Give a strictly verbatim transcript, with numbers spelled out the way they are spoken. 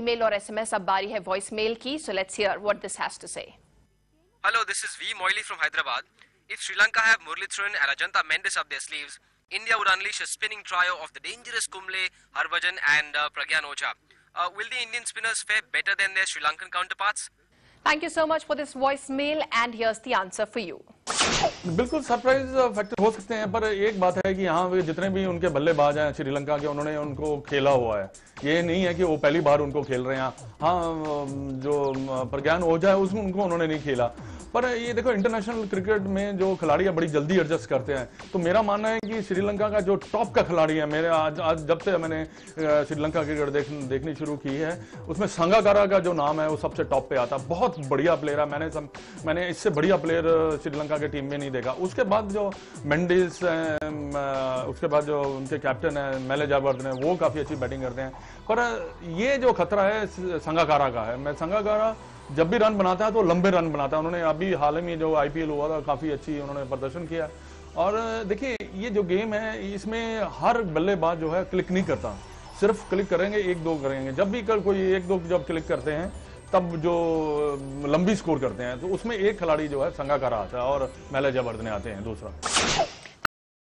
Email और SMS, अब बारी है वॉइस मेल की. So let's hear what this has to say. Hello, this is V. Moily from Hyderabad. If Sri Lanka have Muralitharan and Ajanta Mendes up their sleeves, India would unleash a spinning trio of the dangerous Kumble, Harbhajan and uh, Pragyan Oja. Uh, will the Indian spinners fare better than their Sri Lankan counterparts? Thank you so much for this voicemail, and here's the answer for you. बिल्कुल surprise factor हो सकते हैं, पर एक बात है कि यहाँ जितने भी उनके बल्लेबाज हैं श्रीलंका के, उन्होंने उनको खेला हुआ है. ये नहीं है कि वो पहली बार उनको खेल रहे हैं. हाँ, जो प्रज्ञान ओझा है उसमें उनको उन्होंने नहीं खेला. पर ये देखो, इंटरनेशनल क्रिकेट में जो खिलाड़ी है बड़ी जल्दी एडजस्ट करते हैं. तो मेरा मानना है कि श्रीलंका का जो टॉप का खिलाड़ी है, मेरे आज आज जब से मैंने श्रीलंका क्रिकेट देख, देखनी शुरू की है, उसमें संगाकारा का जो नाम है वो सबसे टॉप पे आता. बहुत बढ़िया प्लेयर है. मैंने सम, मैंने इससे बढ़िया प्लेयर श्रीलंका की टीम में नहीं देखा. उसके बाद जो मेंडिस, उसके बाद जो उनके कैप्टन है मेले जावर्धने, वो काफी अच्छी बैटिंग करते हैं. पर ये जो खतरा है संगाकारा का है. मैं संगाकारा जब भी रन बनाता है तो लंबे रन बनाता है. उन्होंने अभी हाल में जो आईपीएल हुआ था काफी अच्छी उन्होंने प्रदर्शन किया. और देखिए, ये जो गेम है इसमें हर बल्लेबाज जो है क्लिक नहीं करता. सिर्फ क्लिक करेंगे, एक दो करेंगे. जब भी कर कोई एक दो जब क्लिक करते हैं तब जो लंबी स्कोर करते हैं, तो उसमें एक खिलाड़ी जो है संगाकारा आता है और मेले जावर्धने आते हैं दूसरा.